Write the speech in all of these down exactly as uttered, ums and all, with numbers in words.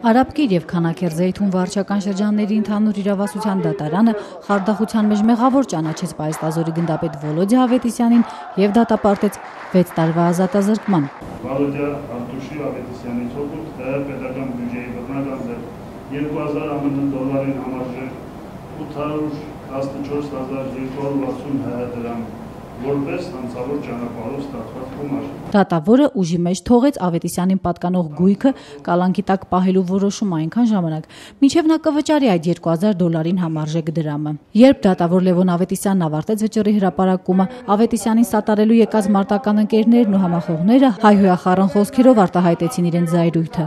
Արաբկիր և Քանաքեր Զեյթուն վարչական շրջանների ընդհանուր իրավասության դատարանը խարդախության մեջ մեղավոր ճանաչեց Պայստազորի գնդապետ Վոլոդյա Ավետիսյանին և դատապարտեց վեց տարվա ազատազրկման։ Վոլոդյա Արտուշի Ավետիսյանի ցոկուտ ՏՀ պետական բյուջեի բռնական երկու հազար ԱՄՆ դոլարին համարժեք ութ հարյուր տասնչորս հազար երկու հարյուր ութսուն հայ դրամ որպես հանցավոր ճանապարհով ստացված գումար։ Դատավորը ուժի մեջ թողեց Ավետիսյանին պատկանող գույքը կալանքի տակ պահելու որոշումը այնքան ժամանակ, մինչև նա կվճարի այդ երկու հազար դոլարին համարժեք դրամը։ Երբ դատավոր Լևոն Ավետիսյանն ավարտեց վճռի հրապարակումը, Ավետիսյանին սատարելու եկած մարտական ընկերներն ու համախոհները հայհոյախառն խոսքերով արտահայտեցին իրենց զայրույթը։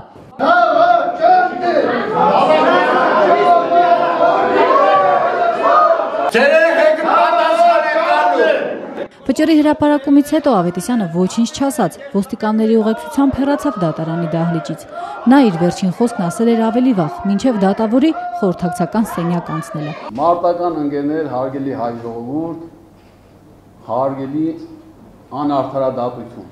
Վճռի հրապարակումից հետո Ավետիսյանը ոչինչ չասաց, ոստիկանների ուղեկցությամբ հեռացավ դատարանի դահլիճից։ Նա իր վերջին խոսքն ասել էր ավելի վաղ, մինչև դատավորի խորհրդակցական սենյակ անցնելը։ Մարտական ընկերներ, հարգելի հայ ժողովուրդ, հարգելի անարդարադատություն։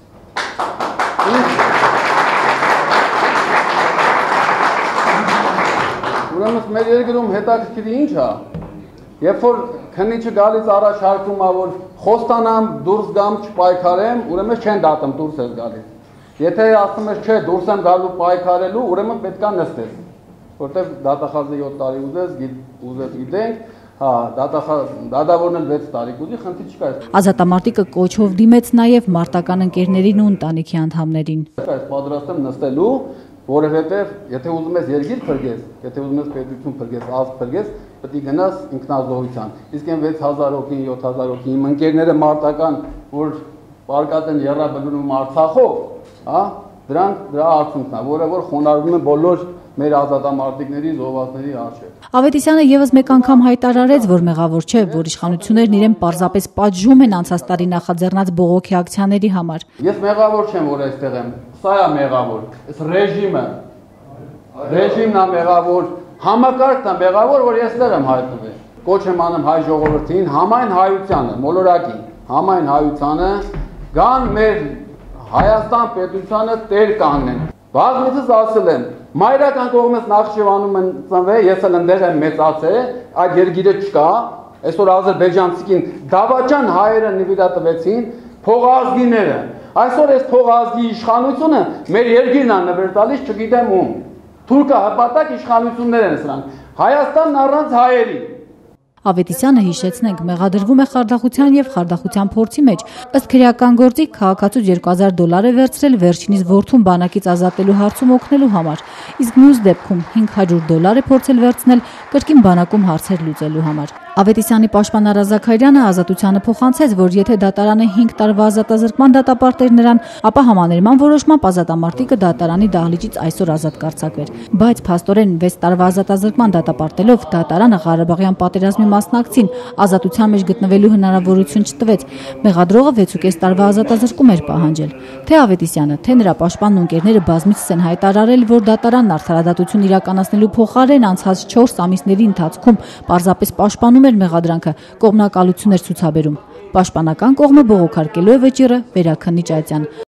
Ուրեմն մեր երկրում հետաքրքիր ինչ է, երբ որ քննիչը գալիս առաջարկում է, որ խոստանամ դուրս գամ չպայքարեմ, ուրեմն չեն դատում դուրս ես գալիս։ Եթե ասում ես չէ, դուրս եմ գալու պայքարելու, ուրեմն պետք է նստես, որտեղ դատախազը յոթ տարի ուզես, ուզես գիտենք, հա, դատավորն էլ վեց տարի կուզի, խնդիր չկա։ Ազատամարտիկը կոչով դիմեց նաև մարտական ընկերներին ու ընտանիքի անդամներին։ Այս պատրաստ եմ նստելու, որովհետև եթե ուզում ես երկիր փրկես, եթե ուզում ես պետություն փրկես, ազգ փրկես, պետք է գնաս ինքնազոհության։ Իսկ այն վեց հազար հոգին, յոթ հազար հոգին, իմ ընկերները մարտական, որ պարկած են եռաբլուրում Արցախով, հա, դրանք դրա արդյունքն է, որը որ խոնարհվում է բոլոր մեր ազատամարտիկների զոհվածների առջև։ Ավետիսյանը եւս մեկ անգամ հայտարարեց, որ մեղավոր չէ, որ իշխանություններն իրեն պարզապես պատժում են անցած տարի նախաձեռնած բողոքի ակցիաների համար։ Ես մեղավոր չեմ, որ այստեղ եմ, սա է մեղավոր, այս ռեժիմը, ռեժիմն է մեղավոր, համակարգն է մեղավոր, որ ես այստեղ եմ հայտնվել։ Կոչ եմ անում հայ ժողովրդին, համայն հայությանը, մոլորակին, համայն հայությանը, գան մեր Հայաստան պետությանը տեր կանգնեն։ Բազմիցս ասել եմ, մայրական կողմից Նախճիվանում են ծնվել, ես էլ ընդեղ եմ մեծացել, այդ երգիրը չկա, այսօր ադրբեջանցիքին դավաճան հայերը նվիրատվեցին փողազգիները։ Այսօր այս փողազգի իշխանությունը մեր երգիրն է նվեր տալիս, չգիտեմ ում։ Թուրքը հպատակ իշխանություններ են սրանք։ Հայաստանն առանց հայերի։ Ավետիսյանը հիշեցնենք մեղադրվում է խարդախության և խարդախության փորձի մեջ, ըստ քրեական գործի քաղաքացուց երկու հազար դոլար է վերցրել վերջինիս որդուն բանակից ազատելու հարցում օգնելու համար, իսկ մյուս դեպքում հինգ հարյուր դոլար է փորձել վերցնել կրկին բանակում հարցեր լուծելու համար։ Ավետիսյանի պաշտպան Արա Զաքարյանը ազատությանը փոխանցեց, որ եթե դատարանը հինգ տարվա ազատազրկման դատապարտեր նրան, ապա համաներման որոշմամբ ազատամարտիկը դատարանի դահլիճից այսօր ազատ կարձակվեր։ Բայց փաստորեն վեց տարվա ազատազրկման դատապարտելով դատարանը Ղարաբաղյան պատերազմի մասնակցին ազատության մեջ գտնվելու հնարավորություն չտվեց։ Մեղադրողը վեցուկես տարվա ազատազրկում էր պահանջել։ Թե Ավետիսյանը, թե նրա պաշտպանն ու ընկերները բազմիցս են հայտարարել, որ դատարանն արդարադատություն իրականացնելու փոխարեն անցած չորս ամիսների ընթացքում պարզապես պաշտպանում էր մեղադրանքը, կողմնակալություն էր ցուցաբերում։ Պաշտպանական կողմը բողոքարկելու է վճիռը վերաքննիչ Այծյան։